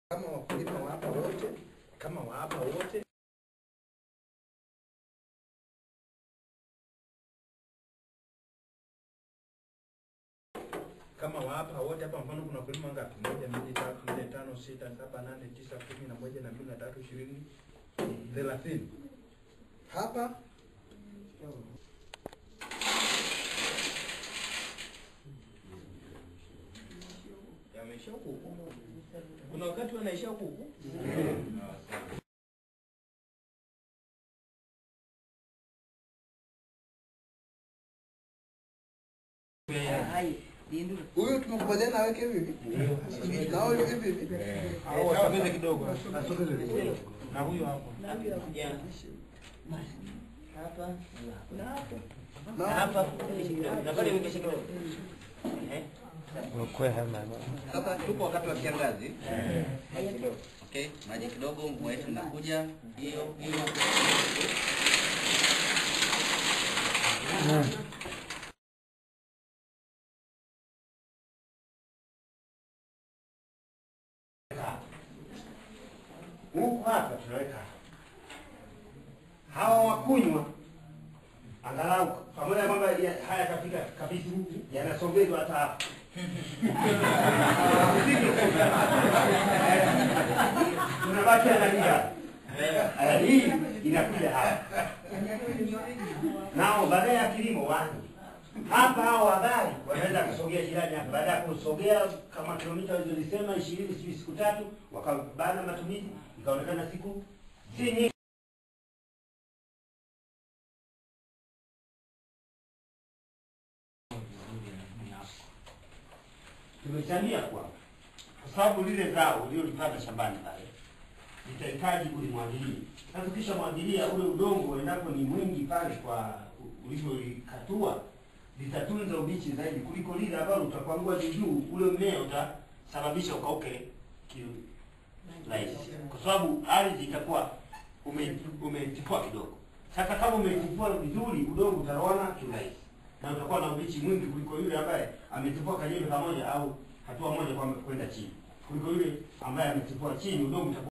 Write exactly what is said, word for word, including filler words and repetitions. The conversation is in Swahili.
Kama wakulima wa hapa wote, kama wa hapa wote kama wa hapa wote hapa, mfano kuna wakulima ngapi? moja, mbili, tatu, nne, tano, sita, saba, nane, tisa, kumi na moja na mbili na tatu, ishirini, thelathini. Hapa yameisha huko. Kuna wakati wanaisha huko. Huyu tumekubaliana aweke hivi. Na huyu hivi hivi. Hao wasogeze kidogo. Asogeze. Na huyu hapo. Hapa. Na hapo. Na hapa. Na pale ukisha kidogo. Eh? Kwa hema. Hapa tupo wakati wa kiangazi. Eh. Okay, maji kidogo, mvua yetu inakuja. Hiyo hiyo. Huku hapa tunaweka hawa wakunywa angalau pamoja na kwamba haya kafika kabisa yanasogezwa hata hapa. Tunabaki analia. Hii inakuja hapa. Nao baada ya kilimo wani hapa hao habari wanaweza kusogea jirani hapa. Baada ya kusogea kama kilomita walizosema ishirini siku tatu, wakabana matumizi ikaonekana siku si nyingi. Tumechangia kwa kwa sababu lile zao uliolipata shambani pale litahitaji kulimwagilia. Sasa kisha mwagilia ule udongo endapo ni mwingi pale kwa ulivyoikatua, litatunza ubichi zaidi kuliko lile ambalo utakwangua juu. Ule mmea utasababisha ukauke kirahisi, kwa sababu ardhi itakuwa umetifua kidogo. Sasa kama umetifua vizuri, udongo utaroana kirahisi na utakuwa na ubichi mwingi kuliko yule ambaye ametifua kajembe pamoja au hatua moja kwa kwenda chini, kuliko yule ambaye ametifua chini udongo